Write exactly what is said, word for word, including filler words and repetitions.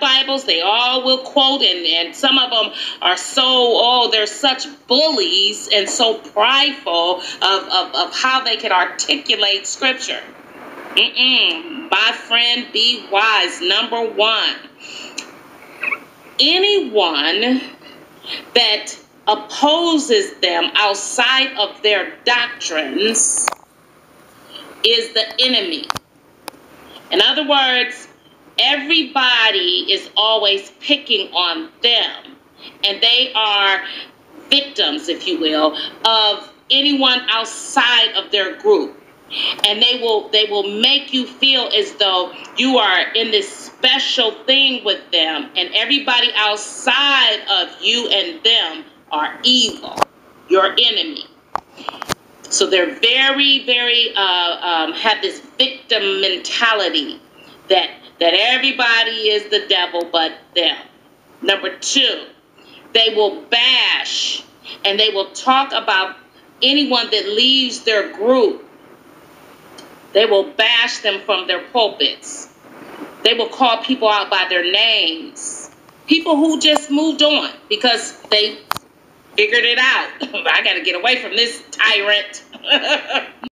Bibles. They all will quote, and, and some of them are so, oh, they're such bullies and so prideful of, of, of how they can articulate scripture. Mm-mm. My friend, be wise. Number one, anyone that opposes them outside of their doctrines is the enemy. In other words, everybody is always picking on them, and they are victims, if you will, of anyone outside of their group. And they will they will make you feel as though you are in this special thing with them, and everybody outside of you and them are evil, your enemy. So they're very, very, uh, um, have this victim mentality that, that everybody is the devil but them. Number two, they will bash and they will talk about anyone that leaves their group. They will bash them from their pulpits. They will call people out by their names. People who just moved on because they figured it out. I got to get away from this tyrant.